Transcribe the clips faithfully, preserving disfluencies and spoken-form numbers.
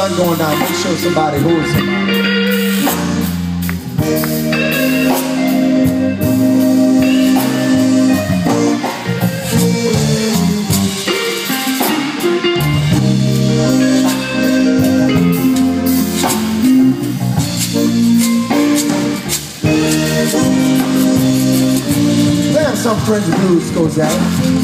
sun going down, make sure somebody holds somebody. Damn, some French blues goes out.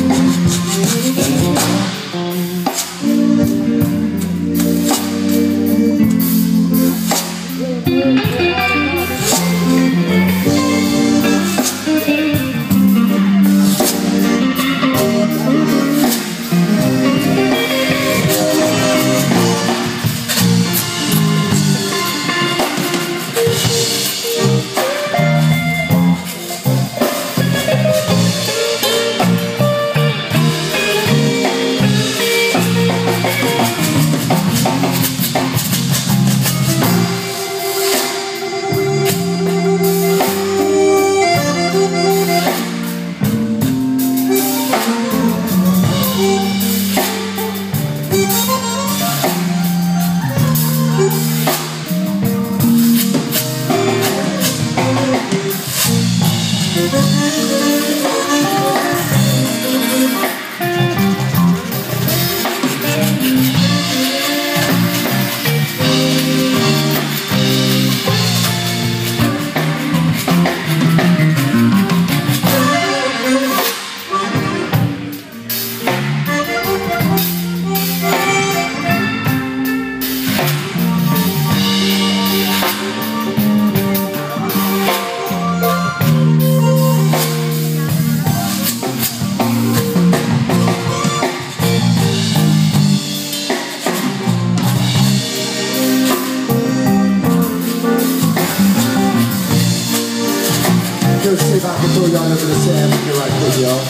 Let's see if I can throw y'all over the sand and get right with y'all.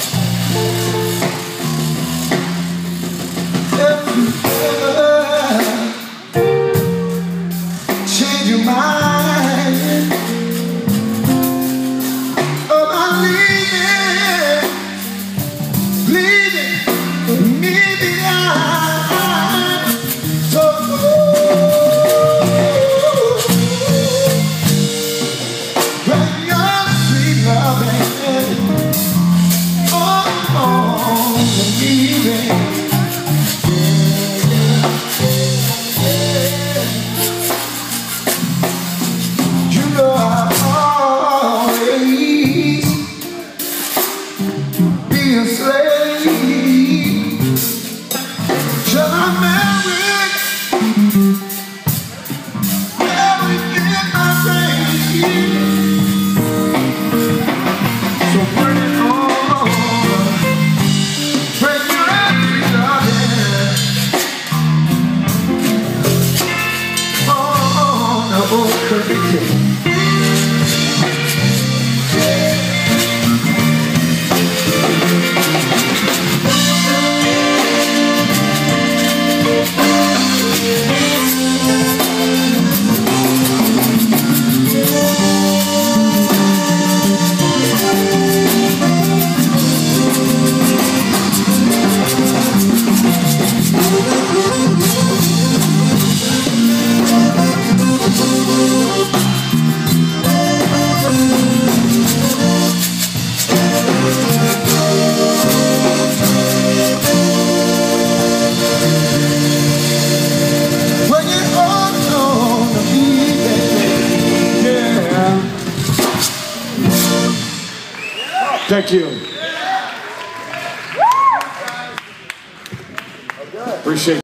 If you ever change your mind about leaving, leaving me behind, so thank you. Appreciate it.